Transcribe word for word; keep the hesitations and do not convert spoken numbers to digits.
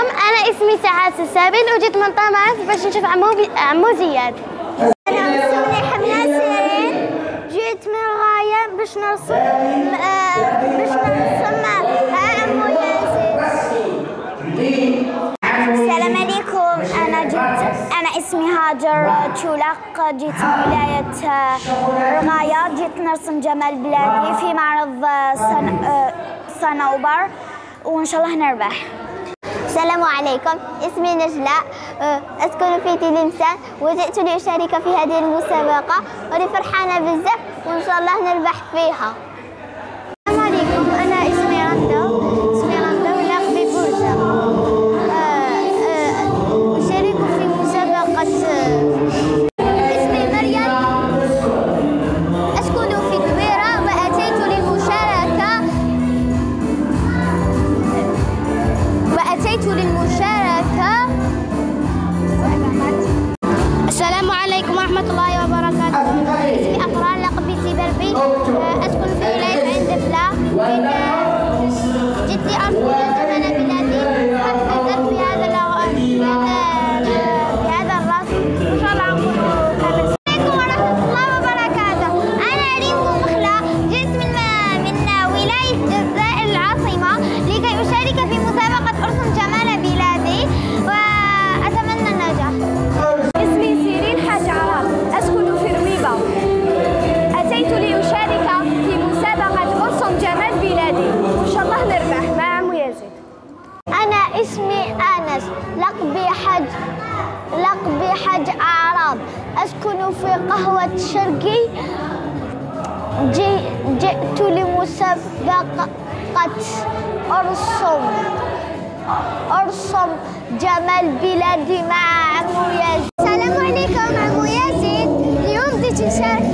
أنا اسمي سعاد السابل وجيت من طماس باش نشوف عمو بي... عمو زياد. أنا اسمي حمنا سيرين، جيت من الغاية باش نرسم آه باش نرسم مع عمو ياسين. السلام عليكم، أنا جيت أنا اسمي هاجر تشولق، جيت من ولاية الغاية، جيت نرسم جمال بلادي في معرض صن... صنوبر وإن شاء الله نربح. السلام عليكم، اسمي نجلاء، أسكن في تلمسان وجئت لأشارك في هذه المسابقة وأنا فرحانة بزاف وإن شاء الله نربح فيها. السلام عليكم، أنا اسمي رندا، اسمي رندا ولقبي بوزة. أشارك في مسابقة. اسمي مريم، أسكن في دويرة وأتيت للمشاركة وأتيت للمشاركة. السلام عليكم ورحمة الله وبركاته. اسمي أفران، لقبي سيبربي، أسكن في ولاية عين دفلة. جيت لأرسم جمال بلادي، حفزت بهذا بهذا الرسم وإن شاء الله نكون كامل. السلام عليكم ورحمة الله وبركاته. أنا ريم مخلة، جيت من من ولاية الجزائر العاصمة لكي أشارك في مسابقة أرسم جمال بلادي وأتمنى النجاح. اسمي سيرين حاج عراب، أسكن في رويبة، أتيت لأشارك في مسابقة أرسم جمال بلادي وإن شاء الله نربح مع عمو يزيد. أنا اسمي أنس، لقبي حج لقبي حج أعراب، أسكن في قهوة شرقي. جي جئت لمسابقة أرسم أرسم جمال بلادي مع عمو يزيد. السلام عليكم عمو يزيد، اليوم جيت نشارك